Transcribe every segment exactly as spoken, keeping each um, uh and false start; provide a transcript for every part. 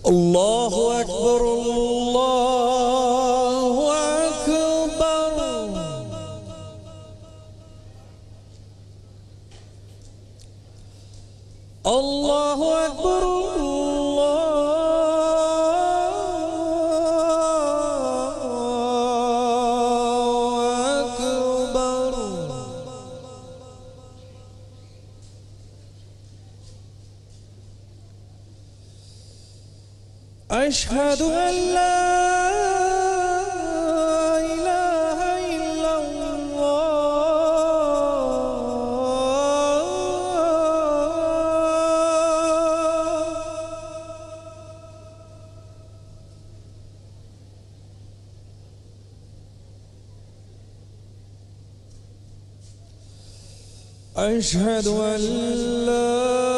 الله أكبر الله أكبر الله أكبر أشهد أن لا إله إلا الله أشهد أن لا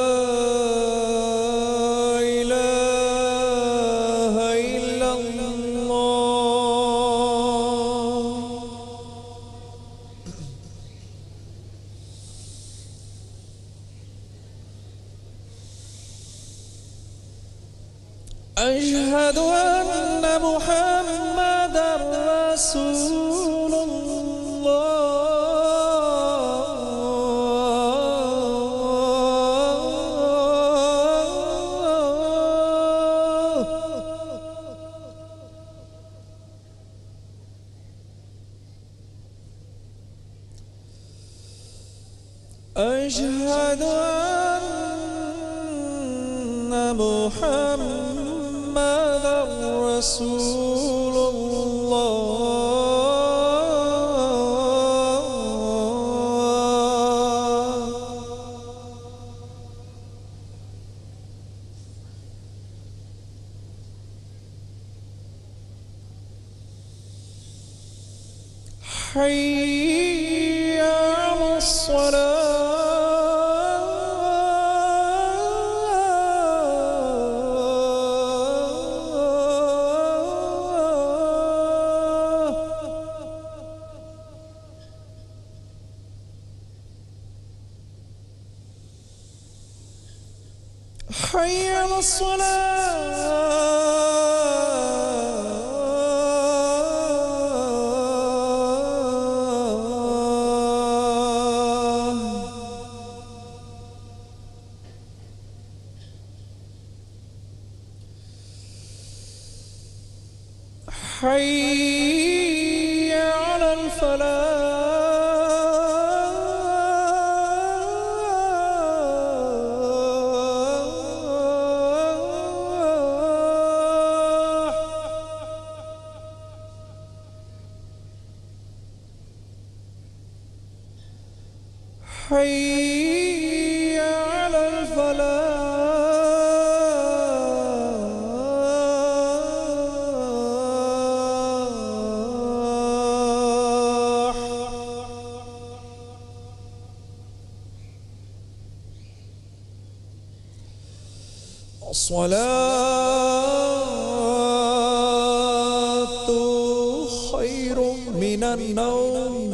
أشهد أن محمدًا رسول الله أشهد أن محمدًا رسول الله حي على الصلاة حي على الصلاة حي على الفلاح حي على الفلاح الصلاة خير من النوم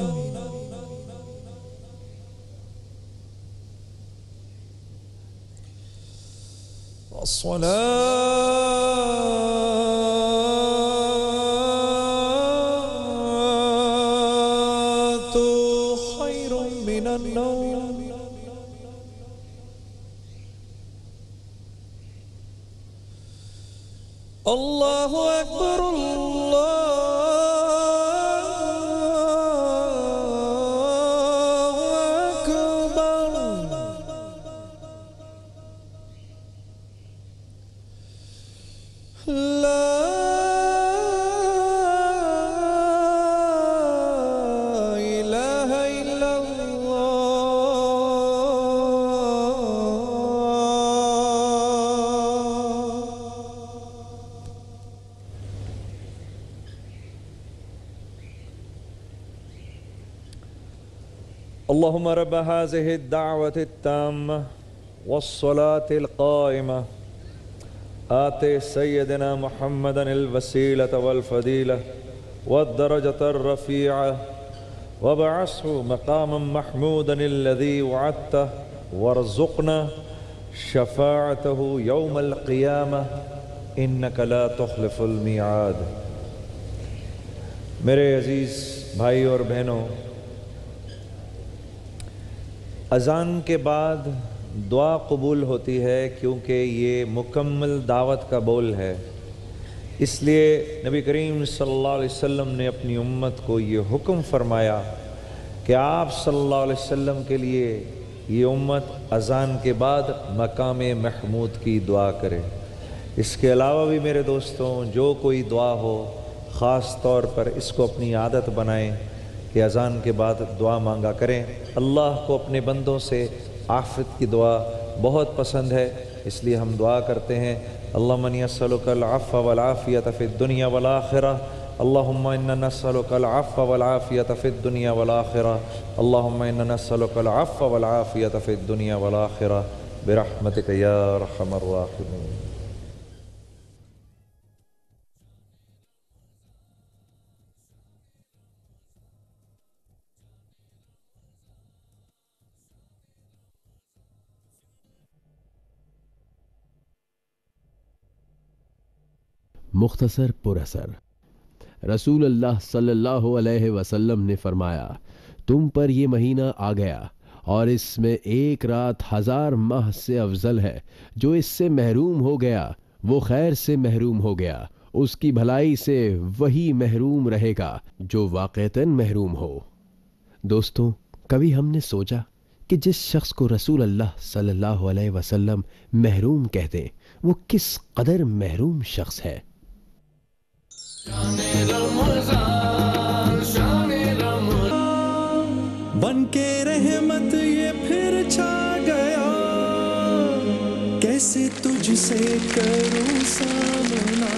الصلاة خير من النوم الله أكبر الله أكبر لا إله إلا الله اللهم رب هذه الدعوة التامة والصلاة القائمة آت سيدنا محمدا الوسيلة والفضيلة والدرجة الرفيعة وابعثه مقاما محمودا الذي وعدته وارزقنا شفاعته يوم القيامة إنك لا تخلف الميعاد۔ میرے عزیز بھائی اور بہنوں، اذان کے بعد دعا قبول ہوتی ہے کیونکہ یہ مکمل دعوت کا بول ہے۔ اس لیے نبی کریم صلی اللہ علیہ وسلم نے اپنی امت کو یہ حکم فرمایا کہ آپ صلی اللہ علیہ وسلم کے لیے یہ امت اذان کے بعد مقام محمود کی دعا کرے۔ اس کے علاوہ بھی میرے دوستوں، جو کوئی دعا ہو خاص طور پر اس کو اپنی عادت بنائیں کہ اذان کے بعد دعا مانگا کریں۔ اللہ کو اپنے بندوں سے عافیت کی دعا بہت پسند ہے، اس لیے ہم دعا کرتے ہیں اللہم انی اسألک العفو والعافیۃ فی الدنیا والآخرہ، اللہم انا نسألک العفو والعافیۃ فی الدنیا والآخرہ، اللہم انا نسألک العفو والعافیۃ فی الدنیا والآخرہ برحمتک یا ارحم الراحمین۔ مختصر پر اثر۔ رسول اللہ صلی اللہ علیہ وسلم نے فرمایا، تم پر یہ مہینہ آ گیا اور اس میں ایک رات ہزار ماہ سے افضل ہے۔ جو اس سے محروم ہو گیا وہ خیر سے محروم ہو گیا، اس کی بھلائی سے وہی محروم رہے گا جو واقعتاً محروم ہو۔ دوستوں، کبھی ہم نے سوچا کہ جس شخص کو رسول اللہ صلی اللہ علیہ وسلم محروم کہتے ہیں وہ کس قدر محروم شخص ہے؟ بن کے رحمت یہ پھر چھا گیا، کیسے تجھ سے کروں سامنا،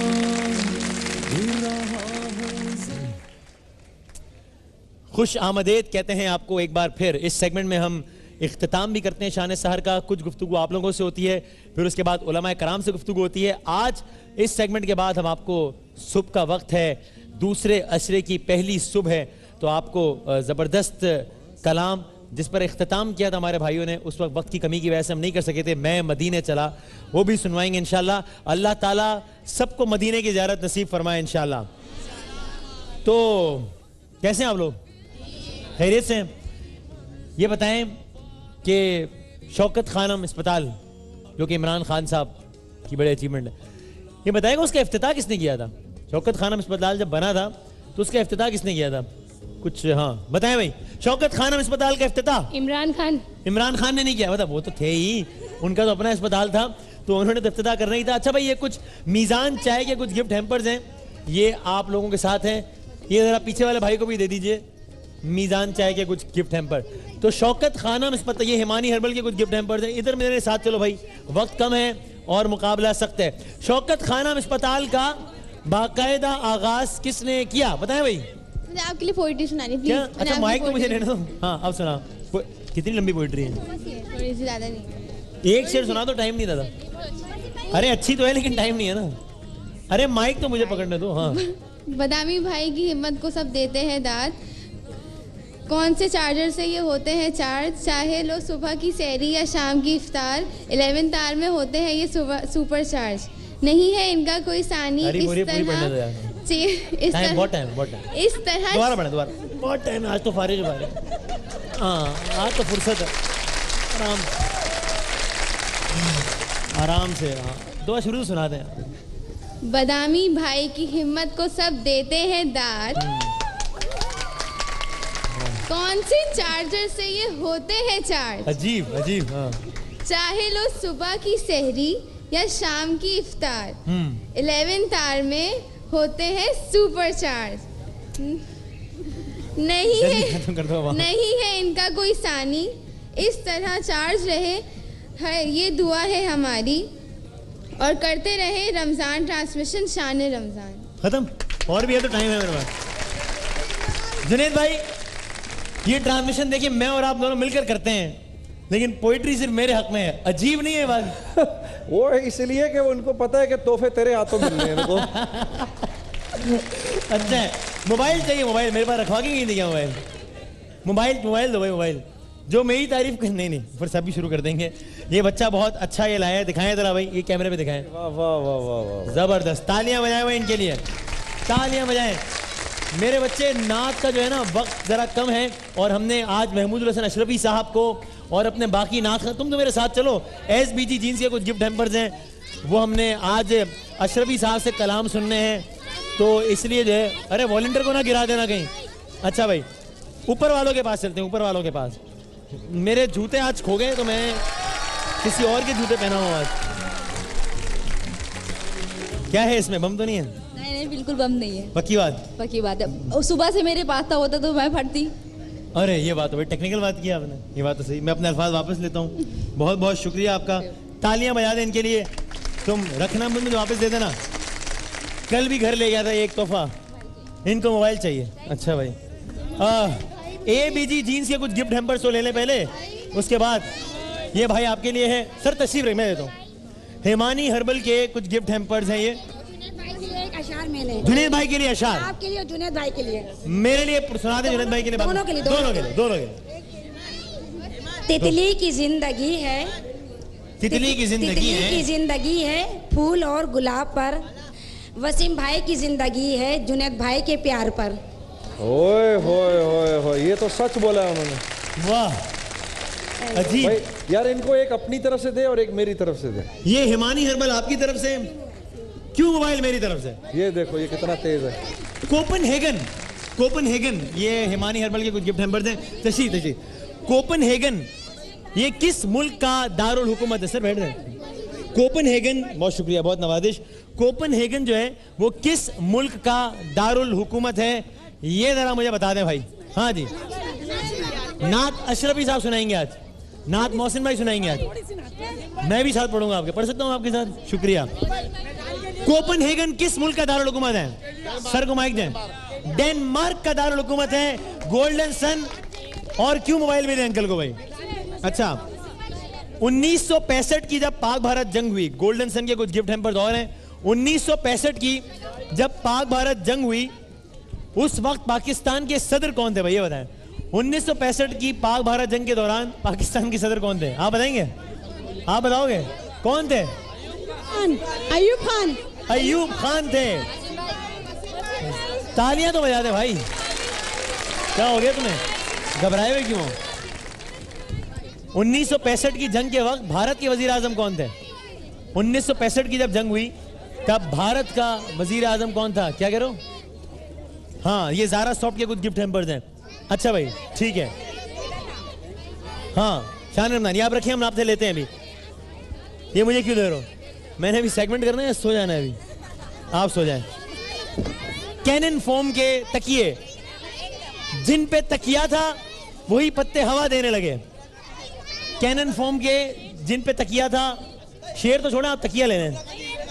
خوش آمدید کہتے ہیں آپ کو ایک بار پھر۔ اس سیگمنٹ میں ہم اختتام بھی کرتے ہیں شان سحر کا، کچھ گفتگو آپ لوگوں سے ہوتی ہے، پھر اس کے بعد علماء کرام سے گفتگو ہوتی ہے۔ آج اس سیگمنٹ کے بعد ہم آپ کو صبح کا وقت ہے، دوسرے عشرے کی پہلی صبح ہے، تو آپ کو زبردست کلام جس پر اختتام کیا تھا ہمارے بھائیوں نے، اس وقت وقت کی کمی کی وجہ سے ہم نہیں کر سکے تھے، میں مدینے چلا، وہ بھی سنوائیں گے انشاءاللہ۔ اللہ تعالیٰ سب کو مدینے کی زیارت نصیب فرمائے انشاءاللہ۔ تو کیسے ہیں آپ لوگ؟ خیریت سے ہیں؟ یہ بتائیں کہ شوکت خانم اسپتال جو کہ عمران خان صاحب کی بڑے اچیومنٹ ہے، یہ بتائیں گا اس کا افتتاح کس نے کیا تھا؟ شوکت خانم اسپتال جب بنا تھا تو اس کا افتتاح کس نے کیا تھا؟ کچھ ہاں بتائیں بھائی، شوکت خانم اسپتال کا افتتاح عمران خان عمران خان نے نہیں کیا، مطلب وہ تو تھے ہی، ان کا تو اپنا اسپتال تھا تو انہوں نے تو افتتاح کرنا ہی تھا۔ اچھا بھائی، یہ کچھ میزان چائے کے کچھ گفٹ ہیمپرز ہیں، یہ آپ لوگوں کے ساتھ ہیں، یہ ذرا پیچھے والے بھائی کو بھی دے دیجئے، میزان چائے کے کچھ گفٹ ہیمپر۔ تو شوکت خانم اسپتال، یہ ہمانی ہربل کے کچھ گفٹ ہیمپرز ہیں، ادھر میرے ساتھ چلو بھائی، وقت کم ہے اور مقابلہ سخت ہے۔ شوکت خانم اسپتال کا باقاعدہ آغاز کس نے کیا؟ بتائیں بھائی۔ مجھے آپ کے لیے پوئٹری سنانی پلیز۔ کیا؟ اچھا مائک تو مجھے لینے دو۔ ہاں اب سنا، کتنی لمبی پوئٹری ہے؟ تھوڑی سی زیادہ نہیں، ایک شعر سنا تو، ٹائم نہیں تھا۔ ارے اچھی تو ہے لیکن ٹائم نہیں ہے نا۔ ارے مائک تو مجھے پکڑنے دو۔ ہاں، بادامی بھائی کی ہمت کو سب دیتے ہیں داد، کون سے چارجر سے یہ ہوتے ہیں چارج، چاہے لو صبح کی سحری یا شام کی افطار، الیون تار میں ہوتے ہیں یہ سپر چارج، نہیں ہے ان کا کوئی ثانی، اس طرح اس طرح بہت ٹائم بہت ٹائم اس طرح دوبارہ پڑھیں دوبارہ، بہت ٹائم ہے آج تو، فارغ ہے، ہاں آج تو فرصت ہے، آرام آرام سے، ہاں دعا شروع سے سنا دیں۔ بادامی بھائی کی ہمت کو سب دیتے ہیں داد، کون سے چارجر سے یہ ہوتے ہیں چارج، عجیب عجیب، ہاں، چاہے لو صبح کی سحری یا شام کی افطار، الیون تار میں ہوتے ہیں سپر چارج، نہیں ہے نہیں ہے ان کا کوئی ثانی، اس طرح چارج رہے ہے یہ دعا ہے ہماری، اور کرتے رہے رمضان ٹرانسمیشن شان رمضان۔ ختم؟ اور بھی ہے تو ٹائم ہے میرے پاس۔ جنید بھائی، یہ ٹرانسمیشن دیکھیے میں اور آپ دونوں مل کر کرتے ہیں، لیکن پوئٹری صرف میرے حق میں ہے، عجیب نہیں ہے بات؟ وہ اس لیے کہ ان کو پتا ہے کہ تحفے تیرے ہاتھوں مل رہے ہیں ان کو۔ اچھا ہے، موبائل چاہیے، موبائل میرے پاس رکھوا کے نہیں دیا موبائل، موبائل موبائل دو بھائی، موبائل جو میری تعریف کر نہیں نہیں پھر سب بھی شروع کر دیں گے. یہ بچہ بہت اچھا یہ لایا ہے, دکھائیں ذرا بھائی, یہ کیمرے پہ دکھائیں. واہ واہ واہ واہ واہ, زبردست, تالیاں بجائیں بھائی ان کے لیے, تالیاں بجائیں. میرے بچے نعت کا جو ہے نا وقت ذرا کم ہے, اور ہم نے آج محمود الحسن اشرفی صاحب کو اور اپنے باقی نعت, تم تو میرے ساتھ چلو, ایس بی جی جینس کے کچھ گفٹ ہیمپرز ہیں وہ ہم نے آج اشرفی صاحب سے کلام سننے ہیں, تو اس لیے جو ہے, ارے والنٹیئر کو نہ گرا دینا کہیں. اچھا بھائی اوپر والوں کے پاس چلتے ہیں, اوپر والوں کے پاس. میرے جوتے آج کھو گئے تو میں کسی اور کے جوتے پہنا ہوں آج. کیا ہے اس میں, بم تو نہیں ہے؟ نہیں نہیں بالکل بم نہیں ہے. پکی بات, پکی بات ہے. صبح سے میرے پاس تھا ہوتا تو میں پھٹتی. ارے یہ بات ہے, ٹیکنیکل بات کی آپ نے, یہ بات تو صحیح. میں اپنے الفاظ واپس لیتا ہوں. بہت بہت شکریہ آپ کا, تالیاں بجا دیں ان کے لیے. تم رکھنا مجھے واپس دے دینا. کل بھی گھر لے گیا تھا ایک تحفہ, ان کو موبائل چاہیے. اچھا بھائی, اے بی جی جینس کے کچھ گفٹ ہیمپرز تو لے لیں پہلے, اس کے بعد یہ بھائی آپ کے لیے ہے. سر تشریف رکھ, میں دیتا ہوں. ہیمانی ہربل کے کچھ گفٹ ہیمپرز ہیں. یہ اشعار میں نے جنید بھائی کے لیے اشعار, آپ کے لیے, جنید بھائی کے لیے, میرے لیے سنا دیں. جنید بھائی کے لیے, دونوں کے لیے, دونوں کے لیے, دونوں کے لیے. تتلی کی زندگی ہے, تتلی کی زندگی تتلی کی ہے, زندگی ہے پھول اور گلاب پر. وسیم بھائی کی زندگی ہے جنید بھائی کے پیار پر. اوئے ہوئے ہوئے ہوئے, یہ تو سچ بولا ہے انہوں نے. واہ عجیب. بھائی یار ان کو ایک اپنی طرف سے دے اور ایک میری طرف سے دے. یہ ہیمانی ہربل آپ کی طرف سے, کیوں موبائل میری طرف سے. یہ دیکھو یہ کتنا تیز ہے. کوپن ہیگن, کوپن ہیگن, یہ ہیمانی ہربل کے کچھ گفٹ ہیمپرز ہیں. تشریف تشریف. کوپن ہیگن یہ کس ملک کا دارالحکومت ہے؟ سر بیٹھ رہے ہیں. کوپن ہیگن, بہت شکریہ, بہت نوازش. کوپن ہیگن جو ہے وہ کس ملک کا دارالحکومت ہے, یہ ذرا مجھے بتا دیں بھائی. ہاں جی, نعت اشرفی صاحب سنائیں گے آج, نعت محسن بھائی سنائیں گے آج, میں بھی ساتھ پڑھوں گا آپ کے, پڑھ سکتا ہوں آپ کے ساتھ. شکریہ. کوپن ہیگن کس ملک کا دارالحکومت ہے؟ سر کو مائک دیں. ڈینمارک کا دارالحکومت ہے. گولڈن سن, اور کیوں موبائل بھی دیں انکل کو بھائی. اچھا, انیس سو پینسٹھ کی جب پاک بھارت جنگ ہوئی, گولڈن سن کے کچھ گفٹ ہیمپرز اور ہیں. انیس سو پینسٹھ کی جب پاک بھارت جنگ ہوئی, اس وقت پاکستان کے صدر کون تھے بھائی, یہ بتائیں. انیس سو پینسٹھ کی پاک بھارت جنگ کے دوران پاکستان کے صدر کون تھے, آپ بتائیں گے؟ آپ بتاؤ گے کون تھے؟ ایوب خان. ایوب خان تھے. تالیاں تو بجا دے بھائی. کیا ہو گیا تمہیں, گھبرائے ہوئے کیوں؟ انیس سو پینسٹھ کی جنگ کے وقت بھارت کے وزیر اعظم کون تھے؟ انیس سو پینسٹھ کی جب جنگ ہوئی تب بھارت کا وزیر اعظم کون تھا؟ کیا کہہ رہے ہو؟ ہاں, یہ زارا سافٹ کے کچھ گفٹ ہیمپرز ہیں. اچھا بھائی ٹھیک ہے. ہاں شان رمضان, یہ آپ رکھیں, ہم آپ سے لیتے ہیں ابھی. یہ مجھے کیوں دے رہے ہو؟ میں نے ابھی سیگمنٹ کرنا ہے, سو جانا ہے ابھی. آپ سو جائیں. کینن فوم کے تکیے, جن پہ تکیا تھا وہی پتے ہوا دینے لگے. کینن فوم کے جن پہ تکیا تھا, شیر تو چھوڑا, آپ تکیا لے لیں.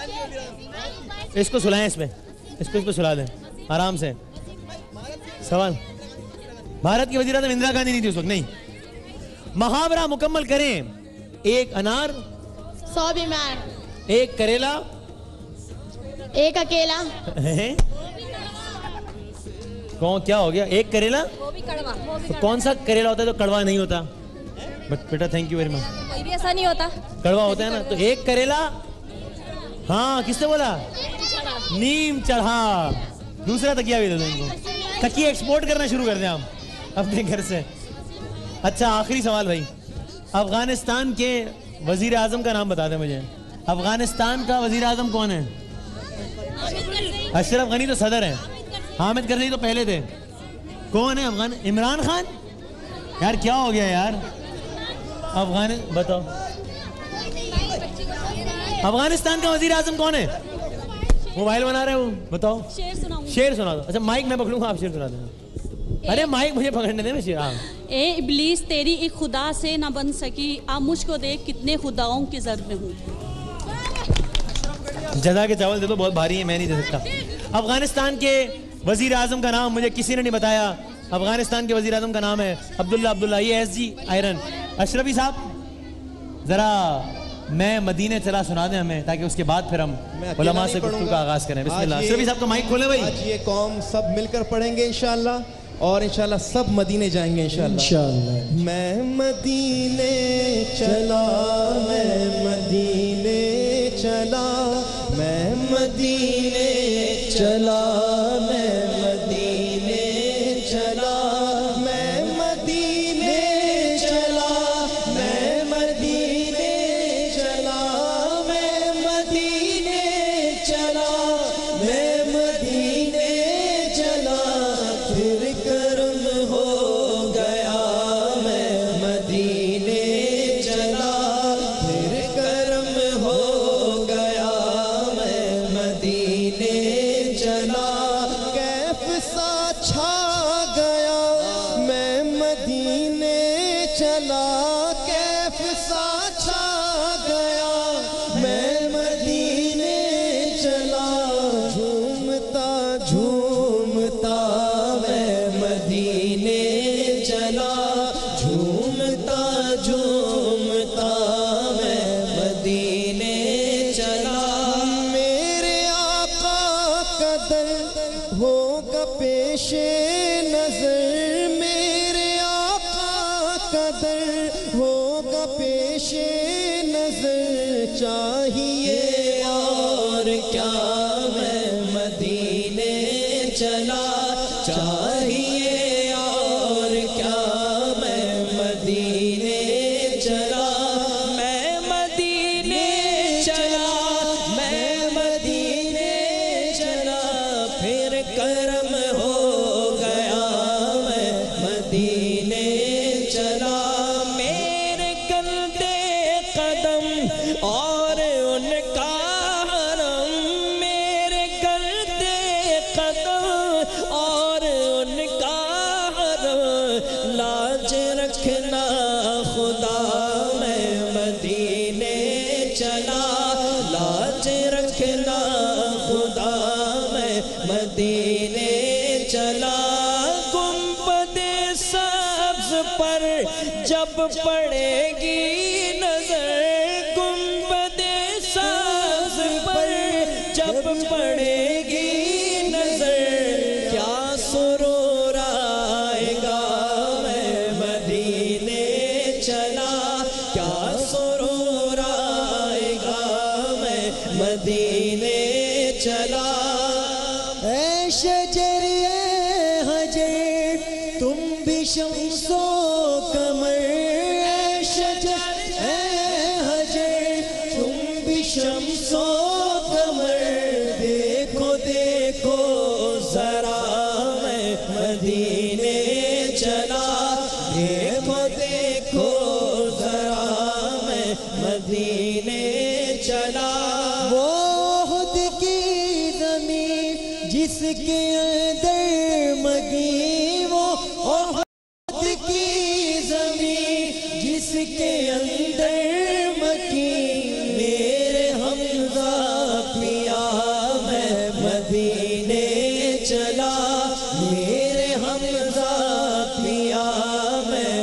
اس کو سلائیں, اس میں اس کو اس کو سلا دیں آرام سے. سوال, بھارت کی وزیر اعظم اندرا گاندھی نہیں تھی اس وقت, نہیں. محاورہ مکمل کریں. ایک انار, سو بیمار, ایک کریلا, ایک اکیلا. کون, کیا ہو گیا؟ ایک کریلا, تو کون سا کریلا ہوتا ہے تو کڑوا نہیں ہوتا؟ بٹ بیٹا تھینک یو ویری مچ. کوئی بھی ایسا نہیں ہوتا, کڑوا ہوتا ہے نا. تو ایک کریلا, ہاں کس نے بولا؟ نیم چڑھا. دوسرا تکیا بھی دے دیں ان کو. تکیے ایکسپورٹ کرنا شروع کر دیں ہم اپنے گھر سے. اچھا آخری سوال بھائی, افغانستان کے وزیر اعظم کا نام بتا دیں مجھے. افغانستان کا وزیر اعظم کون ہے؟ اشرف غنی تو صدر ہیں, حامد کرزئی تو پہلے تھے. کون ہے افغان؟ عمران خان. یار کیا ہو گیا یار, افغان بتاؤ افغانستان کا وزیر اعظم کون ہے؟ موبائل بنا رہے ہو, بتاؤ. شیر سنا دو. اچھا مائک میں پکڑوں گا, آپ شیر سنا دینا. ارے مائک مجھے پکڑنے دیں, میں شیر. اے ابلیس تیری ایک خدا سے نہ بن سکی, آپ مجھ کو دیکھ کتنے خداؤں کی زر میں ہوں. جزا کے چاول دے دو, بہت بھاری ہے, میں نہیں دے سکتا. افغانستان کے وزیر اعظم کا نام مجھے کسی نے نہیں بتایا. افغانستان کے وزیر اعظم کا نام ہے عبداللہ عبداللہ, یہ ایس جی آئرن. اشرفی صاحب ذرا میں مدینے چلا سنا دیں ہمیں, تاکہ اس کے بعد پھر ہم علماء سے گفتگو کا آغاز کریں. بسم اللہ. اشرفی صاحب کا مائک کھولیں بھائی. آج یہ قوم سب مل کر پڑھیں گے انشاءاللہ. اور انشاءاللہ سب مدینے جائیں گے انشاءاللہ انشاءاللہ. میں مدینے چلا میں مدینے چلا میں مدینے چلا میں مدینے چلا میں مدینے چلا میں مدینے چلا میں مدینے چلا میں مدینے چلا پھر کرم ہو گیا میں مدینے چلا پھر کرم ہو گیا میں مدینے چلا کیف سا چھا گیا میں مدینے چلا کیف سا چھا گیا میں مدینے چلا جھومتا جھومتا میں مدینے چلا جھومتا جھومتا میں مدینے چلا میرے آقا کا در ہوگا پیش نظر میرے آقا کا در ہوگا پیش نظر چاہیے اور کیا میں مدینے چلا چاہیے اور کیا میں مدینے چلا میں مدینے چلا میں مدینے چلا پھر کرم ہو گیا میں مدینے چلا میرے گندے قدم اور ان کا حرم میرے گندے قدم اور ان کا حرم لاج رکھنا خدا میں مدینے چلا لاج رکھنا خدا میں مدینے چلا گنبد سبز پر جب پڑے گی نظر گنبد سبز پر جب پڑے گی نظر کیا سرور آئے گا میں مدینے چلا کیا سرور آئے گا میں مدینے چلا اے شجر اے حجر تم بھی شمس و قمر اے شجر اے حجر تم بھی شمس و قمر دیکھو دیکھو ذرا میں مدینے چلا دیکھو دیکھو ذرا میں مدینے چلا وہ خود کی زمین جس کے اندر مگی وہ اور خود کی زمین جس کے اندر مکی میرے حمزہ پیا میں مدینے چلا میرے حمزہ پیا میں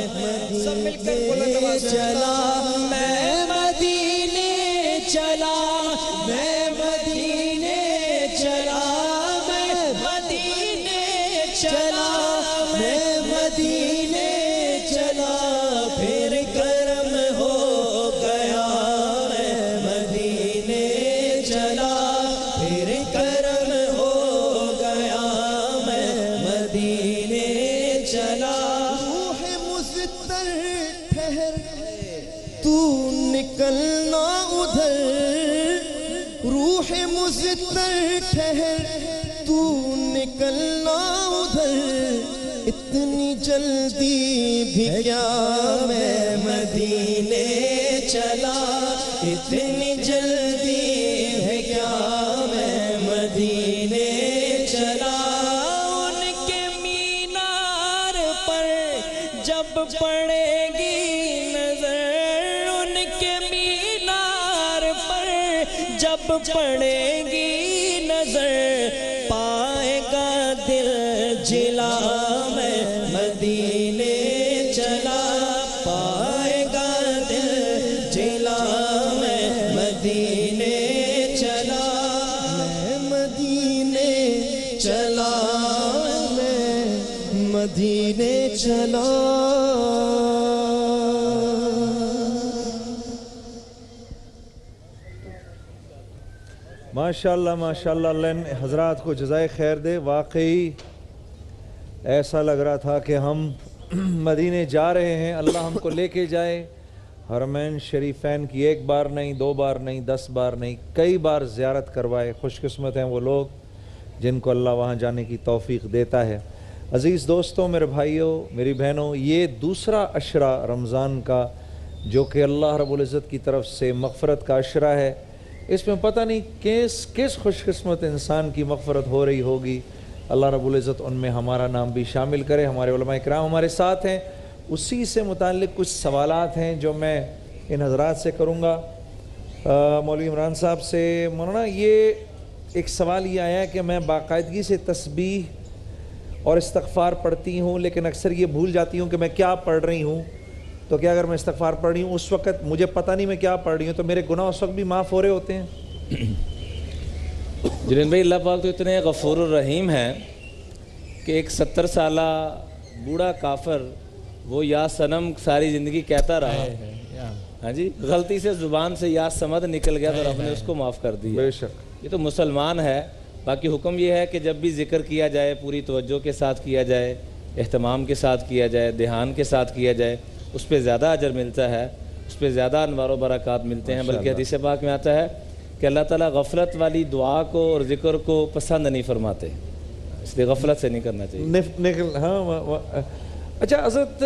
مدینے چلا میں مدینے چلا میں مدینے چلا میں مدینے چلا میں مدینے چلا پھر کرم ہو گیا میں مدینے چلا پھر کرم ہو گیا میں مدینے چلا روح مزتر ٹھہر تو نکلنا ادھر روح مزتر ٹھہر تو نکلنا ادھر اتنی جلدی بھی کیا میں مدینے چلا اتنی جلدی ہے کیا میں مدینے چلا ان کے مینار پر جب پڑے گی نظر ان کے مینار پر جب پڑے گی نظر پائے گا دل جلا میں مدینے چلا پائے گا دل جلا میں مدینے چلا میں مدینے چلا میں चला। माशाअल्लाह माशाअल्लाह, अल्लाह इन हज़रात को जज़ाए खैर दे। वाकई ऐसा लग रहा था कि हम मदीने जा रहे हैं, अल्लाह हमको लेके जाए। हरमैन शरीफैन की एक बार नहीं, दो बार नहीं, दस बार नहीं, कई बार ज़ियारत करवाए। खुशकिस्मत हैं वो लोग जिनको अल्लाह वहाँ जाने की तौफीक देता है। अज़ीज़ दोस्तों, मेरे भाइयों, मेरी बहनों, ये दूसरा अशरा रमज़ान का जो कि अल्लाह रब्बुल इज़्ज़त की तरफ से मग़फ़रत का अशरा है। इसमें पता नहीं किस किस खुशकिस्मत इंसान की मग़फ़रत हो रही होगी। अल्लाह रब्बुल इज़्ज़त उनमें हमारा नाम भी शामिल करे। हमारे उलमा इकराम हमारे साथ हैं, उसी से मुताल्लिक़ कुछ सवालात हैं जो मैं इन हज़रात से करूँगा। मौलवी इमरान साहब से, मौलाना ये एक सवाल ये आया है कि मैं बाकायदगी से तस्बीह और इस्तग़फ़ार पढ़ती हूँ, लेकिन अक्सर ये भूल जाती हूँ कि मैं क्या पढ़ रही हूँ। तो क्या अगर मैं इस्तग़फ़ार पढ़ रही हूँ उस वक़्त मुझे पता नहीं मैं क्या पढ़ रही हूँ, तो मेरे गुनाह उस वक्त भी माफ़ हो रहे होते हैं? जुनैद भाई, अल्लाह पाक तो इतने गफ़ूर रहीम हैं कि एक सत्तर साला बूढ़ा काफर वो या सनम सारी ज़िंदगी कहता रहा है, हाँ जी, गलती से ज़ुबान से या समद निकल गया तो रब ने उसको माफ़ कर दिया। बेशक ये तो मुसलमान है। बाकी हुक्म ये है कि जब भी ज़िक्र किया जाए पूरी तवज्जो के साथ किया जाए, एहतमाम के साथ किया जाए, ध्यान के साथ किया जाए, उस पर ज़्यादा अजर मिलता है, उस पर ज़्यादा अनवार व बरक़ात मिलते हैं। बल्कि हदीस पाक में आता है कि अल्लाह ताला गफलत वाली दुआ को और ज़िक्र को पसंद नहीं फरमाते, इसलिए गफलत से नहीं करना चाहिए। निफ, निकल हाँ वा, वा, अच्छा हज़रत,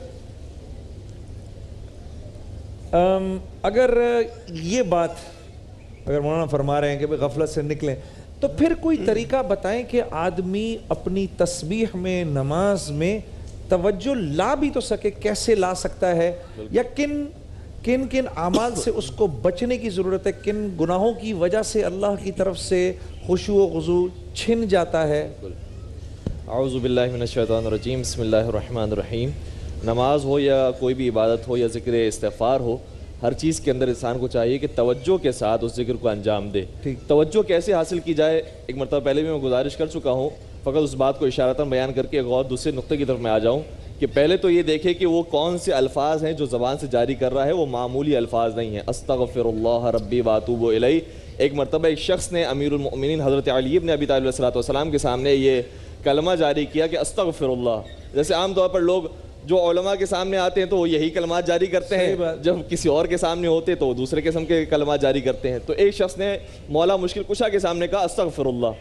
अगर ये बात अगर मौलाना फरमा रहे हैं कि भाई गफलत से निकलें, तो फिर कोई तरीका बताएं कि आदमी अपनी तस्बीह में, नमाज में तवज्जो ला भी तो सके, कैसे ला सकता है, या किन किन किन आमाल से उसको बचने की ज़रूरत है, किन गुनाहों की वजह से अल्लाह की तरफ से खुशू व ख़ुज़ू छिन जाता है? औज़ु बिल्लाहि मिनश शैतानिर रजीम, बिस्मिल्लाहिर रहमानिर रहीम। नमाज हो या कोई भी इबादत हो या ज़िक्र इस्तिग़फ़ार हो, हर चीज़ के अंदर इंसान को चाहिए कि तवज्जो के साथ उस ज़िक्र को अंजाम दे। तवज्जो कैसे हासिल की जाए, एक मरतबा पहले भी मैं गुजारिश कर चुका हूँ, फ़कत उस बात को इशारतन बयान करके एक और दूसरे नुक्ते की तरफ मैं आ जाऊँ कि पहले तो ये देखे कि वो कौन से अल्फाज हैं जो ज़बान से जारी कर रहा है, वो मामूली अल्फाज नहीं हैं। अस्तग़फ़िरुल्लाह रब्बी व अतूबु इलैह। एक मरतबा एक शख्स ने अमीरुल मोमिनीन हज़रत अली इब्न अबी तालिब अलैहिस्सलाम के सामने ये कलमा जारी किया कि अस्तग़फ़िरुल्लाह। जैसे आम तौर पर लोग जो उलमा के सामने आते हैं तो वो यही कलमात जारी करते हैं, जब किसी और के सामने होते तो दूसरे किस्म के कलमात जारी करते हैं। तो एक शख्स ने मौला मुश्किल कुशा के सामने कहा अस्तग़फ़िरुल्लाह।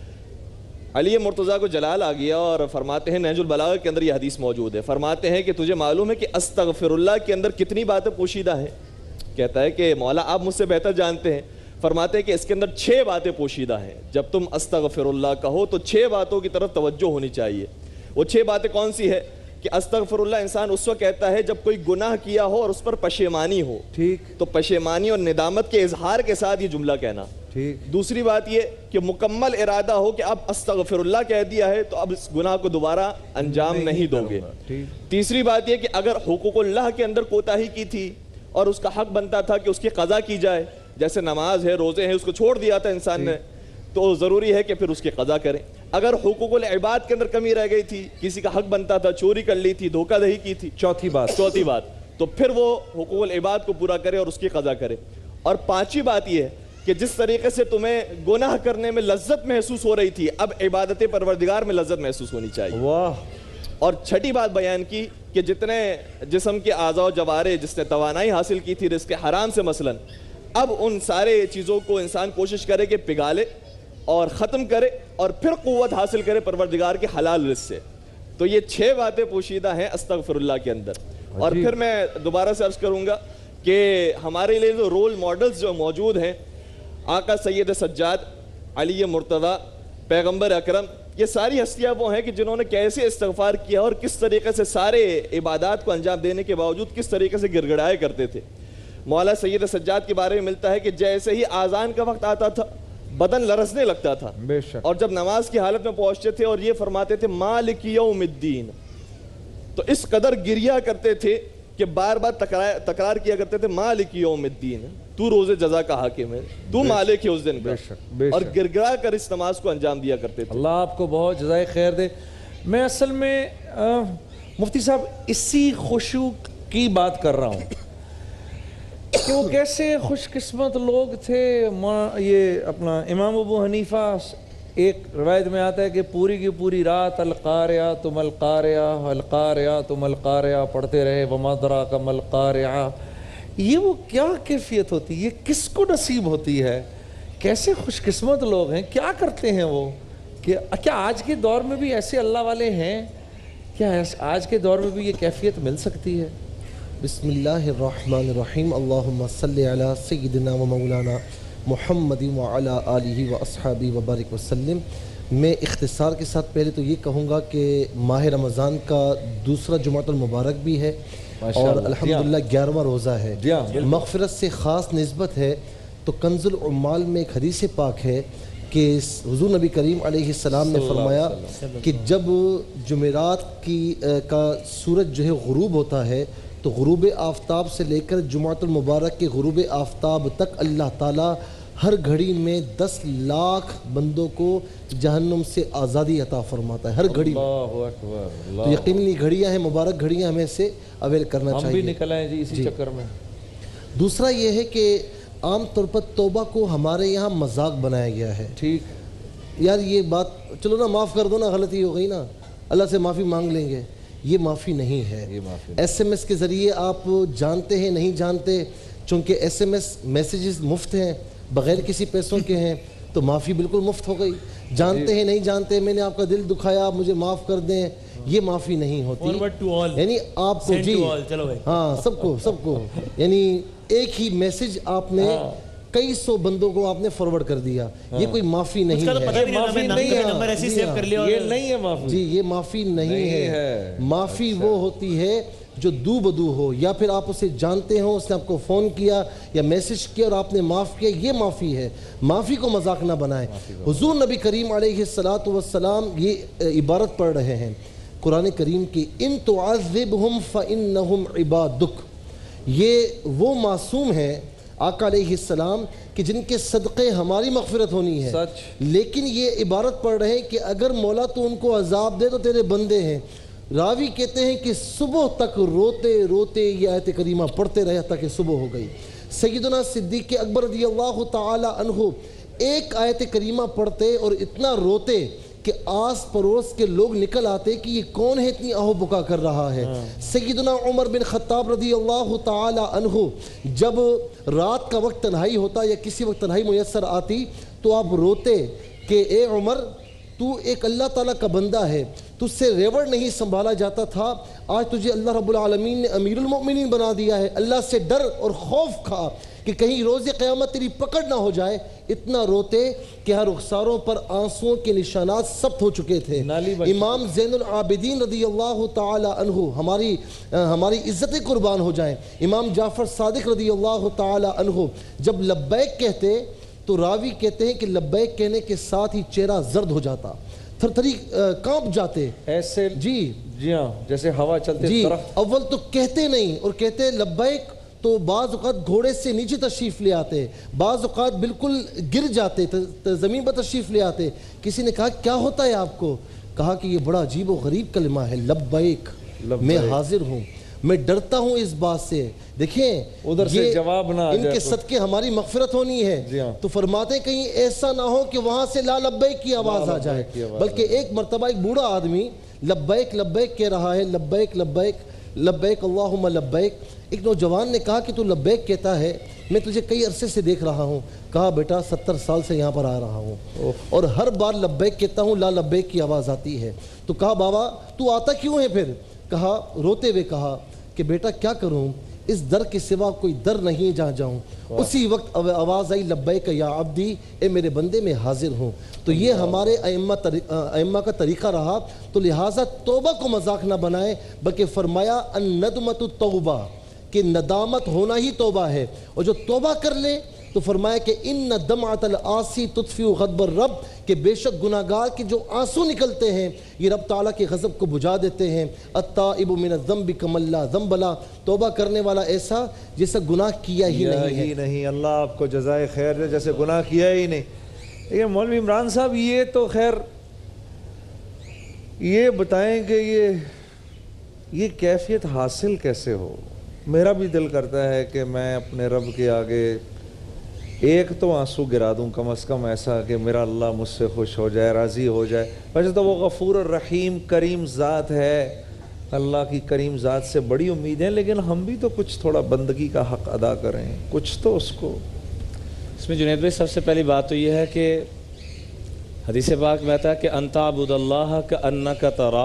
अली मुर्तज़ा को जलाल आ गया और फरमाते हैं, नहजुल बलागा के अंदर ये हदीस मौजूद है, फरमाते हैं कि तुझे मालूम है कि अस्तग़फ़िरुल्लाह के अंदर कितनी बातें पोशीदा हैं? कहता है कि मौला आप मुझसे बेहतर जानते हैं। फरमाते हैं कि इसके अंदर छः बातें पोशीदा हैं। जब तुम अस्तग़फ़िरुल्लाह कहो तो छः बातों की तरफ तवज्जो होनी चाहिए। वो छः बातें कौन सी है कि अस्तग़फ़िरुल्लाह इंसान उस वक्त कहता है जब कोई गुनाह किया हो और उस पर पशेमानी हो। ठीक, तो पशेमानी और निदामत के इजहार के साथ ये जुमला कहना। ठीक। दूसरी बात ये कि मुकम्मल इरादा हो कि अब अस्तग़फ़िरुल्लाह कह दिया है तो अब इस गुनाह को दोबारा अंजाम नहीं, नहीं दोगे। तीसरी बात ये कि अगर हुकूकुल्लाह के अंदर कोताही की थी और उसका हक बनता था कि उसकी क़ज़ा की जाए, जैसे नमाज है, रोज़े हैं, उसको छोड़ दिया था इंसान ने, तो ज़रूरी है कि फिर उसकी क़ज़ा करें। अगर हुकूकुल इबाद के अंदर कमी रह गई थी, किसी का हक बनता था, चोरी कर ली थी, धोखाधड़ी की थी, चौथी बात चौथी बात तो फिर वो हुकूकुल इबाद को पूरा करे और उसकी क़ज़ा करे। और पांचवी बात ये है कि जिस तरीके से तुम्हें गुनाह करने में लज्जत महसूस हो रही थी, अब इबादत परवरदिगार में लज्जत महसूस होनी चाहिए। वाह। और छठी बात बयान की कि जितने जिस्म के आज़ा जवारे जिसने तवानाई हासिल की थी रिज़्क़ हराम से मसलन, अब उन सारे चीज़ों को इंसान कोशिश करे कि पिघाले और ख़त्म करे और फिर क़ुव्वत हासिल करे परवरदिगार के हलाल रिज़्क़ से। तो ये छः बातें पोशीदा हैं अस्तग़फ़िरुल्लाह के अंदर। और फिर मैं दोबारा से अर्ज़ करूँगा कि हमारे लिए जो रोल मॉडल्स जो मौजूद हैं, आका सैयद सज्जाद, अली मुर्तज़ा, पैगम्बर अकरम, ये सारी हस्तियाँ वो हैं कि जिन्होंने कैसे इस्तग़फ़ार किया और किस तरीके से सारे इबादात को अंजाम देने के बावजूद किस तरीके से गिड़गिड़ाया करते थे। मौला सैयद सज्जाद के बारे में मिलता है कि जैसे ही आज़ान का वक्त आता था बदन लरसने लगता था, और जब नमाज की हालत में पहुंचते थे और ये फरमाते थे मालिक यौमिद्दीन, तो इस कदर गिरिया करते थे कि बार बार तकरार तकरार किया करते थे मालिक यौमिद्दीन, तू रोज़े जज़ा का हाकिम है, तू मालिक है उस दिन का, और गिरगिरा कर इस नमाज को अंजाम दिया करते थे। अल्लाह आपको बहुत जज़ाए खैर दे। मैं असल में आ, مفتی صاحب اسی خشوع کی بات کر رہا ہوں کہ وہ کیسے خوش قسمت لوگ تھے. یہ اپنا امام ابو حنیفہ ایک روایت میں آتا ہے کہ پوری کی پوری رات القارعہ تم القارعہ القارعہ تم القارعہ پڑھتے رہے وما ادراک ما القارعہ. یہ وہ کیا کیفیت ہوتی ہے, یہ کس کو نصیب ہوتی ہے, کیسے خوش قسمت لوگ ہیں, کیا کرتے ہیں وہ, کہ کیا آج کے دور میں بھی ایسے اللہ والے ہیں, کیا آج کے دور میں بھی یہ کیفیت مل سکتی ہے؟ بسم اللہ الرحمن الرحیم. اللہم صلی علی سیدنا و مولانا محمد وعلی آلہ و اصحابہ وبارک وسلم. میں اختصار کے ساتھ پہلے تو یہ کہوں گا کہ ماہ رمضان کا دوسرا جمعۃ المبارک بھی ہے اور الحمدللہ گیارہواں روزہ ہے. مغفرت سے خاص نسبت ہے تو کنز العمال میں ایک حدیث پاک ہے کہ حضور نبی کریم علیہ السلام نے فرمایا کہ جب جمعرات کی کا سورج جو ہے غروب ہوتا ہے تو غروب آفتاب سے لے کر جمعۃ المبارک کے غروب آفتاب تک اللہ تعالیٰ ہر گھڑی میں دس لاکھ بندوں کو جہنم سے آزادی عطا فرماتا ہے, ہر گھڑی میں. تو یقینی گھڑیاں ہیں, مبارک گھڑیاں ہمیں سے اویل کرنا چاہیے. ہم بھی نکل آئے جی اسی چکر میں. دوسرا یہ ہے کہ عام طور پر توبہ کو ہمارے یہاں مذاق بنایا گیا ہے. ٹھیک یار یہ بات چلو نا معاف کر دو نا, غلطی ہو گئی نا, اللہ سے معافی مانگ لیں گے. یہ معافی نہیں ہے. ایس ایم ایس کے ذریعے آپ جانتے ہیں نہیں جانتے, چونکہ ایس ایم ایس میسیجز مفت ہیں, بغیر کسی پیسوں کے ہیں, تو معافی بالکل مفت ہو گئی. جانتے ہیں نہیں جانتے, میں نے آپ کا دل دکھایا آپ مجھے معاف کر دیں, یہ معافی نہیں ہوتی. یعنی آپ کو جی ہاں سب کو سب کو یعنی ایک ہی میسیج آپ نے کئی سو بندوں کو آپ نے فارورڈ کر دیا, یہ کوئی معافی نہیں ہے. معافی نہیں ہے, یہ نہیں ہے معافی. جی یہ معافی نہیں ہے. معافی وہ ہوتی ہے جو دو بدو ہو, یا پھر آپ اسے جانتے ہو, اس نے آپ کو فون کیا یا میسیج کیا اور آپ نے معاف کیا, یہ معافی ہے. معافی کو مذاق نہ بنائیں. حضور نبی کریم علیہ الصلوۃ والسلام یہ عبارت پڑھ رہے ہیں قرآن کریم کی, ان تعذبہم فانہم عبادک. یہ وہ معصوم ہیں آقا علیہ السلام کہ جن کے صدقے ہماری مغفرت ہونی ہے, لیکن یہ عبارت پڑھ رہے ہیں کہ اگر مولا تو ان کو عذاب دے تو تیرے بندے ہیں. راوی کہتے ہیں کہ صبح تک روتے روتے یہ آیت کریمہ پڑھتے رہے تاکہ صبح ہو گئی. سیدنا صدیق اکبر رضی اللہ تعالی عنہ ایک آیت کریمہ پڑھتے اور اتنا روتے کہ آس پڑوس کے لوگ نکل آتے کہ یہ کون ہے اتنی آہو بکا کر رہا ہے. سیدنا عمر بن خطاب رضی اللہ تعالی عنہ جب رات کا وقت تنہائی ہوتا یا کسی وقت تنہائی میسر آتی تو آپ روتے کہ اے عمر تو ایک اللہ تعالیٰ کا بندہ ہے, تجھ سے ریوڑ نہیں سنبھالا جاتا تھا, آج تجھے اللہ رب العالمین نے امیر المؤمنین بنا دیا ہے, اللہ سے ڈر اور خوف کھا کہ کہیں روز قیامت تیری پکڑ نہ ہو جائے. اتنا روتے کہ ہر رخساروں پر آنسوؤں کے نشانات ثبت ہو چکے تھے. امام زین العابدین رضی اللہ تعالی عنہ ہماری ہماری عزت قربان ہو جائیں, امام جعفر صادق رضی اللہ تعالی عنہ جب لبیک کہتے تو راوی کہتے ہیں کہ لبیک کہنے کے ساتھ ہی چہرہ زرد ہو جاتا, تھر تھری کانپ جاتے ایسے. جی جی ہاں جیسے ہوا چلتے جی. اول تو کہتے نہیں اور کہتے لبیک, تو بعض اوقات گھوڑے سے نیچے تشریف لے آتے, بعض اوقات بالکل گر جاتے, زمین پر تشریف لے آتے. کسی نے کہا کیا ہوتا ہے آپ کو؟ کہا کہ یہ بڑا عجیب و غریب کلمہ ہے, لبیک, میں حاضر ہوں, میں ڈرتا ہوں اس بات سے. دیکھیں ادھر سے جواب نہ آ ان کے صدقے ہماری مغفرت ہونی ہے, تو فرماتے ہیں کہیں ایسا نہ ہو کہ وہاں سے لا لبیک کی آواز آ جائے. بلکہ ایک مرتبہ ایک بوڑھا آدمی لبیک لبیک کہہ رہا ہے, لبیک لبیک لبیک اللہم لبیک. ایک نوجوان نے کہا کہ تو لبیک کہتا ہے, میں تجھے کئی عرصے سے دیکھ رہا ہوں. کہا بیٹا ستر سال سے یہاں پر آ رہا ہوں اور ہر بار لبیک کہتا ہوں, لا لبیک کی آواز آتی ہے. تو کہا بابا تو آتا کیوں ہے پھر؟ کہا روتے ہوئے کہا کہ بیٹا کیا کروں, اس در کے سوا کوئی در نہیں جہاں جاؤں. اسی وقت آواز آئی لبیک یا عبدی, اے میرے بندے میں حاضر ہوں. تو یہ ہمارے ائمہ کا طریقہ رہا. تو لہٰذا توبہ کو مذاق نہ بنائیں, بلکہ فرمایا الندمۃ التوبہ, کہ ندامت ہونا ہی توبہ ہے. اور جو توبہ کر لے تو فرمایا کہ ان دمعۃ العاصی تطفئ غضب الرب, کہ بے شک گناہگار کے جو آنسو نکلتے ہیں یہ رب تعالیٰ کے غضب کو بجھا دیتے ہیں. التائب من الذنب کمن لا ذنب له, توبہ کرنے والا ایسا جیسا گناہ کیا ہی نہیں ہے. نہیں, اللہ آپ کو جزائے خیر دے, جیسے گناہ کیا ہی نہیں. یہ مولوی عمران صاحب یہ تو خیر یہ بتائیں کہ یہ یہ کیفیت حاصل کیسے ہو؟ میرا بھی دل کرتا ہے کہ میں اپنے رب کے آگے ایک تو آنسو گرا دوں کم از کم، ایسا کہ میرا اللہ مجھ سے خوش ہو جائے، راضی ہو جائے۔ ویسے تو وہ غفور الرحیم کریم ذات ہے، اللہ کی کریم ذات سے بڑی امیدیں، لیکن ہم بھی تو کچھ تھوڑا بندگی کا حق ادا کریں، کچھ تو اس کو۔ اس میں جنید بھائی سب سے پہلی بات تو یہ ہے کہ حدیث پاک میں آتا ہے کہ ان تعبد اللہ کأنک ترا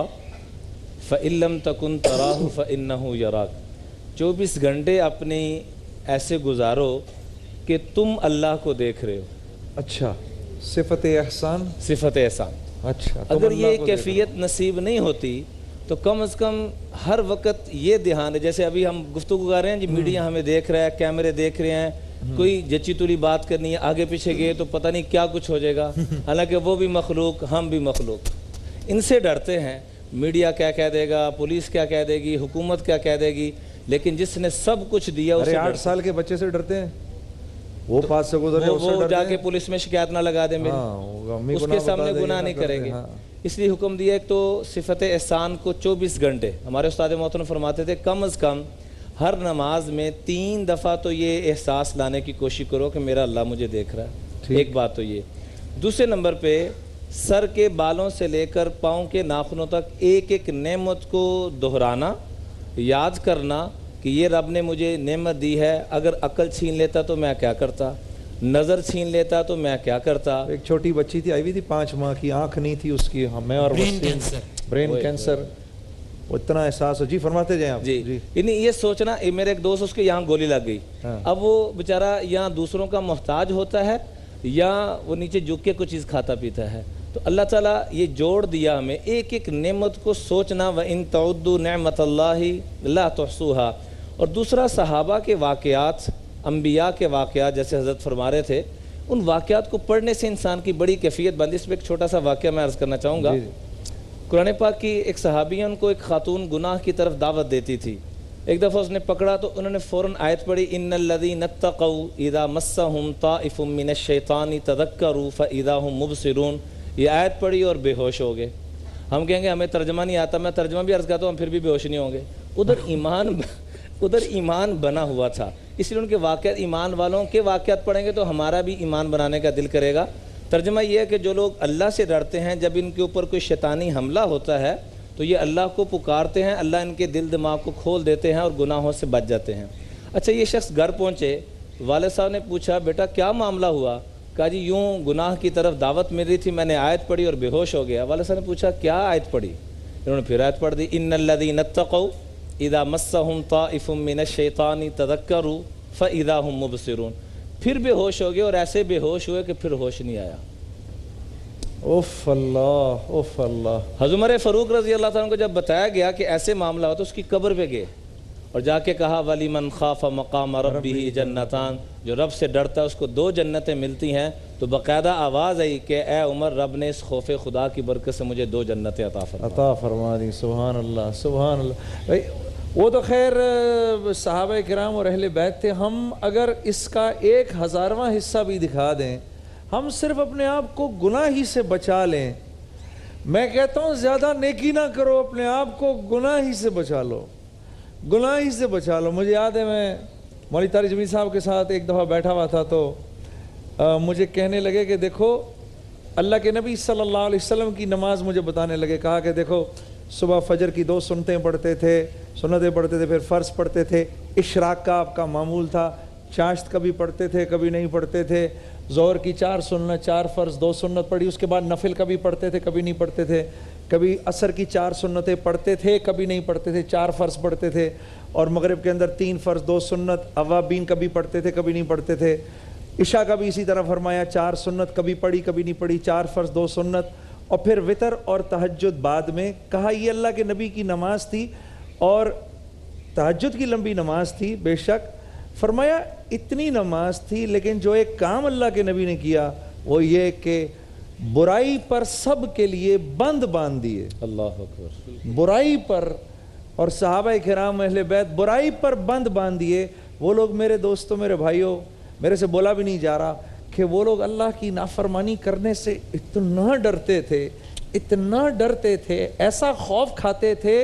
فإن لم تکن تراہ فإنہ یراک، چوبیس گھنٹے اپنی ایسے گزارو کہ تم اللہ کو دیکھ رہے ہو۔ اچھا، صفت احسان، صفت احسان۔ اچھا، اگر یہ کیفیت نصیب نہیں ہوتی تو کم از کم ہر وقت یہ دھیان ہے، جیسے ابھی ہم گفتگو کر رہے ہیں جی، میڈیا ہمیں دیکھ رہا ہے، کیمرے دیکھ رہے ہیں، کوئی جچی تولی بات کرنی ہے، آگے پیچھے گئے تو پتہ نہیں کیا کچھ ہو جائے گا، حالانکہ وہ بھی مخلوق، ہم بھی مخلوق۔ ان سے ڈرتے ہیں، میڈیا کیا کہہ دے گا، پولیس کیا کہہ دے گی، حکومت کیا کہہ دے گی، لیکن جس نے سب کچھ دیا اسے آٹھ سال کے بچے سے ڈرتے ہیں، وہ پاس سے گزرے وہ جا کے پولیس میں شکایت نہ لگا دے میری، اس کے سامنے گناہ نہیں کریں گے۔ اس لیے حکم دیا ایک تو صفت احسان کو چوبیس گھنٹے، ہمارے استاد محترم فرماتے تھے کم از کم ہر نماز میں تین دفعہ تو یہ احساس لانے کی کوشش کرو کہ میرا اللہ مجھے دیکھ رہا ہے۔ ایک بات تو یہ۔ دوسرے نمبر پہ سر کے بالوں سے لے کر پاؤں کے ناخنوں تک ایک ایک نعمت کو دہرانا، یاد کرنا کہ یہ رب نے مجھے نعمت دی ہے، اگر عقل چھین لیتا تو میں کیا کرتا، نظر چھین لیتا تو میں کیا کرتا۔ ایک چھوٹی بچی تھی، آئی ہوئی تھی پانچ ماہ کی، آنکھ نہیں تھی اس کی، ہمیں اور برین کینسر، برین کینسر، اتنا احساس ہو۔ جی فرماتے جائیں آپ۔ جی یعنی یہ سوچنا، میرے ایک دوست اس کے یہاں گولی لگ گئی، اب وہ بیچارہ یہاں دوسروں کا محتاج ہوتا ہے یا وہ نیچے جھک کے کوئی چیز کھاتا پیتا ہے، تو اللہ تعالیٰ یہ جوڑ دیا ہمیں ایک ایک نعمت کو سوچنا، وَإِن تَعُدُّوا نِعْمَةَ اللَّهِ لَا تُحْصُوهَا۔ اور دوسرا صحابہ کے واقعات، انبیاء کے واقعات جیسے حضرت فرما رہے تھے، ان واقعات کو پڑھنے سے انسان کی بڑی کیفیت بنتی۔ اس میں ایک چھوٹا سا واقعہ میں عرض کرنا چاہوں گا۔ قرآن پاک کی ایک صحابی ان کو ایک خاتون گناہ کی طرف دعوت دیتی تھی، ایک دفعہ اس نے پکڑا تو انہوں نے فوراً آیت پڑھی ان الذین اتقوا اذا مسهم طائف من الشیطان تذکروا فاذا هم مبصرون، یہ آیت پڑھی اور بے ہوش ہو گئے۔ ہم کہیں گے ہمیں ترجمہ نہیں آتا، میں ترجمہ بھی عرض کرتا ہوں، ہم پھر بھی بے ہوش نہیں ہوں گے۔ ادھر ایمان ادھر ایمان بنا ہوا تھا، اس لیے ان کے واقعات، ایمان والوں کے واقعات پڑھیں گے تو ہمارا بھی ایمان بنانے کا دل کرے گا۔ ترجمہ یہ ہے کہ جو لوگ اللہ سے ڈرتے ہیں، جب ان کے اوپر کوئی شیطانی حملہ ہوتا ہے تو یہ اللہ کو پکارتے ہیں، اللہ ان کے دل دماغ کو کھول دیتے ہیں اور گناہوں سے بچ جاتے ہیں۔ اچھا، یہ شخص گھر پہنچے، والد صاحب نے پوچھا بیٹا کیا معاملہ ہوا؟ کہا جی یوں گناہ کی طرف دعوت مل رہی تھی، میں نے آیت پڑھی اور بے ہوش ہو گیا۔ والد صاحب نے پوچھا کیا آیت پڑھی؟ انہوں نے پھر آیت پڑھ دی ان الذین اتقوا اذا مسهم طائف من الشیطان تذکروا فاذا هم مبصرون، پھر بے ہوش ہو گئے اور ایسے بے ہوش ہوئے کہ پھر ہوش نہیں آیا۔ اوف اللہ، اوف اللہ۔ حضرت عمر فاروق رضی اللہ تعالیٰ عنہ کو جب بتایا گیا کہ ایسے معاملہ ہوا تو اس کی قبر پہ گئے اور جا کے کہا وَلِمَنْ خَافَ مَقَامَ رَبِّهِ جَنَّتَان، جو رب سے ڈرتا ہے اس کو دو جنتیں ملتی ہیں۔ تو باقاعدہ آواز آئی کہ اے عمر، رب نے اس خوف خدا کی برکت سے مجھے دو جنتیں عطا فرما عطا فرما دی۔ سبحان اللہ، سبحان اللہ۔ بھائی وہ تو خیر صحابہ کرام اور اہل بیت تھے، ہم اگر اس کا ایک ہزارواں حصہ بھی دکھا دیں، ہم صرف اپنے آپ کو گناہ ہی سے بچا لیں۔ میں کہتا ہوں زیادہ نیکی نہ کرو، اپنے آپ کو گناہ ہی سے بچا لو، گناہ ہی سے بچا لو۔ مجھے یاد ہے میں مولوی طارق جمیل صاحب کے ساتھ ایک دفعہ بیٹھا ہوا تھا تو مجھے کہنے لگے کہ دیکھو اللہ کے نبی صلی اللہ علیہ وسلم کی نماز مجھے بتانے لگے، کہا کہ دیکھو صبح فجر کی دو سنتیں پڑھتے تھے، سنتیں پڑھتے تھے، پھر فرض پڑھتے تھے، اشراق کا آپ کا معمول تھا، چاشت کبھی پڑھتے تھے کبھی نہیں پڑھتے تھے، ظہر کی چار سنت، چار فرض، دو سنت پڑھی، اس کے بعد نفل کبھی پڑھتے تھے کبھی نہیں پڑھتے تھے، کبھی عصر کی چار سنتیں پڑھتے تھے کبھی نہیں پڑھتے تھے، چار فرض پڑھتے تھے، اور مغرب کے اندر تین فرض دو سنت، اوابین کبھی پڑھتے تھے کبھی نہیں پڑھتے تھے، عشاء کا بھی اسی طرح فرمایا، چار سنت کبھی پڑھی کبھی نہیں پڑھی، چار فرض دو سنت، اور پھر وتر اور تہجد بعد میں۔ کہا یہ اللہ کے نبی کی نماز تھی اور تہجد کی لمبی نماز تھی بے شک، فرمایا اتنی نماز تھی لیکن جو ایک کام اللہ کے نبی نے کیا وہ یہ کہ برائی پر سب کے لیے بند باندھ دیے۔ اللہ اکبر۔ برائی پر، اور صحابہ کرام اہل بیت برائی پر بند باندھ دیے۔ وہ لوگ میرے دوستوں، میرے بھائیوں، میرے سے بولا بھی نہیں جا رہا کہ وہ لوگ اللہ کی نافرمانی کرنے سے اتنا ڈرتے تھے، اتنا ڈرتے تھے، ایسا خوف کھاتے تھے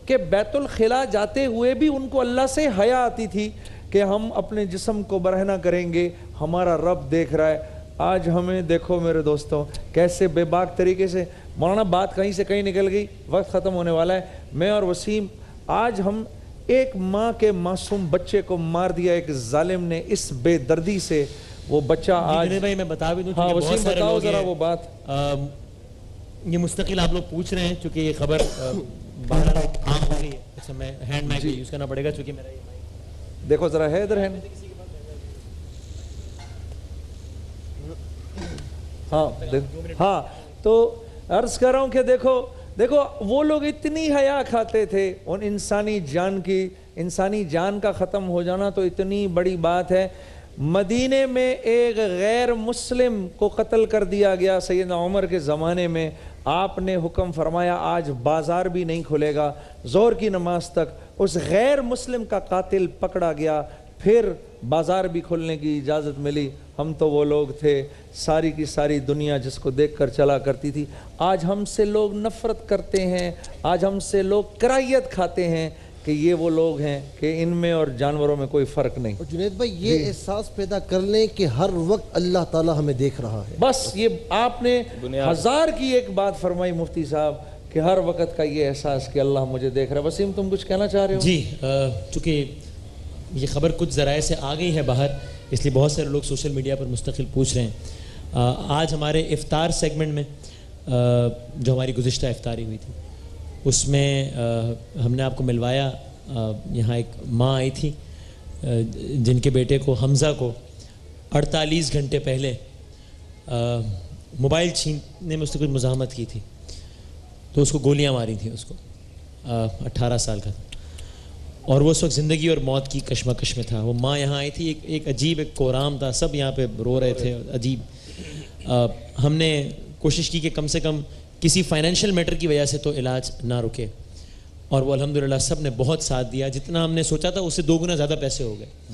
کہ بیت الخلا جاتے ہوئے بھی ان کو اللہ سے حیا آتی تھی کہ ہم اپنے جسم کو برہنہ کریں گے، ہمارا رب دیکھ رہا ہے۔ آج ہمیں دیکھو میرے دوستوں کیسے بے باک طریقے سے، مولانا بات کہیں سے کہیں نکل گئی، وقت ختم ہونے والا ہے۔ میں اور وسیم آج ہم ایک ماں کے معصوم بچے کو مار دیا ایک ظالم نے، اس بے دردی سے وہ بچہ آج بھائی میں بتا بھی دوں ہاں وسیم بتاؤ ذرا وہ بات۔ یہ مستقل آپ لوگ پوچھ رہے ہیں چونکہ یہ خبر باہر عام ہو رہی ہے، اچھا میں ہینڈ مائک یوز کرنا پڑے گا چونکہ میرا یہ دیکھو ذرا ہے ادھر ہے ہاں ہاں تو عرض کر رہا ہوں کہ دیکھو دیکھو وہ لوگ اتنی حیا کھاتے تھے، ان انسانی جان کی انسانی جان کا ختم ہو جانا تو اتنی بڑی بات ہے۔ مدینے میں ایک غیر مسلم کو قتل کر دیا گیا سیدنا عمر کے زمانے میں، آپ نے حکم فرمایا آج بازار بھی نہیں کھلے گا، ظہر کی نماز تک اس غیر مسلم کا قاتل پکڑا گیا، پھر بازار بھی کھلنے کی اجازت ملی۔ ہم تو وہ لوگ تھے ساری کی ساری دنیا جس کو دیکھ کر چلا کرتی تھی، آج ہم سے لوگ نفرت کرتے ہیں، آج ہم سے لوگ کراہیت کھاتے ہیں کہ یہ وہ لوگ ہیں کہ ان میں اور جانوروں میں کوئی فرق نہیں۔ اور جنید بھائی یہ احساس پیدا کر لیں کہ ہر وقت اللہ تعالی ہمیں دیکھ رہا ہے، بس یہ آپ نے ہزار کی ایک بات فرمائی مفتی صاحب کہ ہر وقت کا یہ احساس کہ اللہ مجھے دیکھ رہا ہے۔ وسیم تم کچھ کہنا چاہ رہے ہو؟ جی چونکہ یہ خبر کچھ ذرائع سے آ گئی ہے باہر، اس لیے بہت سارے لوگ سوشل میڈیا پر مستقل پوچھ رہے ہیں۔ آج ہمارے افطار سیگمنٹ میں جو ہماری گزشتہ افطاری ہوئی تھی اس میں ہم نے آپ کو ملوایا، یہاں ایک ماں آئی تھی جن کے بیٹے کو حمزہ کو اڑتالیس گھنٹے پہلے موبائل چھیننے میں اس نے کچھ مزاحمت کی تھی تو اس کو گولیاں ماری تھیں، اس کو اٹھارہ سال کا تھا اور وہ اس وقت زندگی اور موت کی کشمکش میں تھا۔ وہ ماں یہاں آئی تھی، ایک ایک عجیب ایک کورام تھا، سب یہاں پہ رو رہے تھے، عجیب۔ ہم نے کوشش کی کہ کم سے کم کسی فائنینشیل میٹر کی وجہ سے تو علاج نہ رکے، اور وہ الحمدللہ سب نے بہت ساتھ دیا، جتنا ہم نے سوچا تھا اس سے دو گنا زیادہ پیسے ہو گئے۔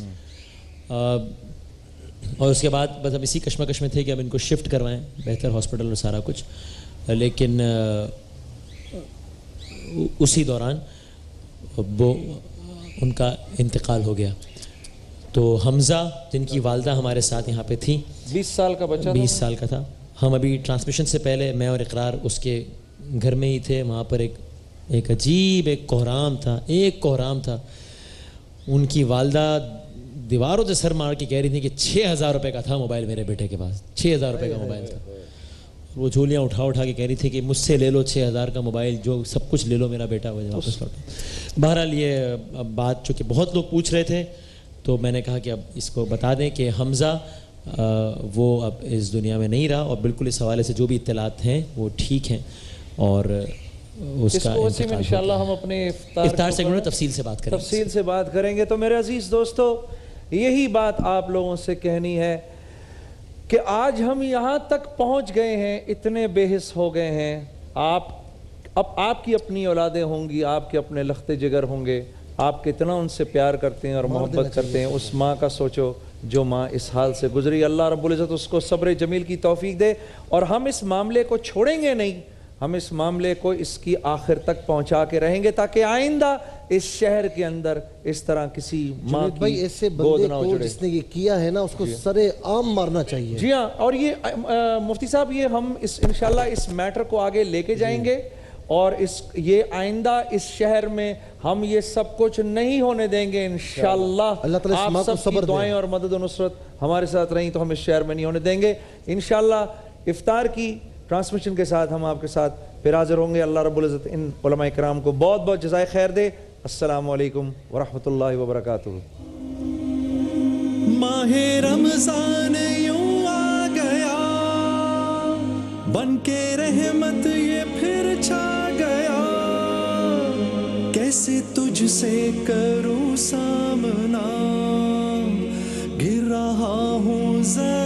اور اس کے بعد بس ہم اسی کشمکش میں تھے کہ اب ان کو شفٹ کروائیں بہتر ہاسپٹل اور سارا کچھ، لیکن اسی دوران وہ ان کا انتقال ہو گیا۔ تو حمزہ جن کی والدہ ہمارے ساتھ یہاں پہ تھی، بیس سال کا بچہ بیس سال کا تھا، ہم ابھی ٹرانسمیشن سے پہلے میں اور اقرار اس کے گھر میں ہی تھے، وہاں پر ایک ایک عجیب ایک کوہرام تھا، ایک کوہرام تھا۔ ان کی والدہ دیواروں سے سر مار کے کہہ رہی تھی کہ چھ ہزار روپے کا تھا موبائل میرے بیٹے کے پاس، چھ ہزار روپے کا موبائل تھا۔ وہ جھولیاں اٹھا اٹھا کے کہہ رہی تھی کہ مجھ سے لے لو چھ ہزار کا موبائل، جو سب کچھ لے لو، میرا بیٹا ہو جائے واپس لوٹو۔ بہرحال یہ بات چونکہ بہت لوگ پوچھ رہے تھے تو میں نے کہا کہ اب اس کو بتا دیں کہ حمزہ وہ اب اس دنیا میں نہیں رہا، اور بالکل اس حوالے سے جو بھی اطلاعات ہیں وہ ٹھیک ہیں، اور اس کا انتقال انشاءاللہ ہم اپنے افطار سیگمنٹ میں تفصیل سے بات کریں گے تفصیل سے بات کریں گے۔ تو میرے عزیز دوستو یہی بات آپ لوگوں سے کہنی ہے کہ آج ہم یہاں تک پہنچ گئے ہیں، اتنے بے حس ہو گئے ہیں۔ آپ اب آپ کی اپنی اولادیں ہوں گی، آپ کے اپنے لخت جگر ہوں گے، آپ کتنا ان سے پیار کرتے ہیں اور محبت کرتے ہیں۔ اس ماں کا سوچو جو ماں اس حال سے گزری، اللہ رب العزت اس کو صبر جمیل کی توفیق دے، اور ہم اس معاملے کو چھوڑیں گے نہیں، ہم اس معاملے کو اس کی آخر تک پہنچا کے رہیں گے تاکہ آئندہ اس شہر کے اندر اس طرح کسی ماں کی بھائی ایسے گود بندے نہ کو اجڑے۔ جس نے یہ کیا ہے نا اس کو سرے عام مارنا چاہیے۔ جی ہاں، اور یہ مفتی صاحب یہ ہم اس انشاءاللہ اس میٹر کو آگے لے کے جائیں گے، اور اس یہ آئندہ اس شہر میں ہم یہ سب کچھ نہیں ہونے دیں گے انشاءاللہ۔ اللہ تعالیٰ اس ماں آپ کو سب صبر کی دے۔ دعائیں اور مدد و نصرت ہمارے ساتھ رہیں تو ہم اس شہر میں نہیں ہونے دیں گے انشاءاللہ۔ افطار کی ٹرانسمیشن کے ساتھ ہم آپ کے ساتھ پھر حاضر ہوں گے۔ اللہ رب العزت ان علماء کرام کو بہت بہت جزائے خیر دے۔ السلام علیکم ورحمۃ اللہ وبرکاتہ۔ ماہ رمضان یوں آ گیا، بن کے رحمت یہ پھر چھا گیا، کیسے تجھ سے کروں سامنا، گر رہا ہوں ذرا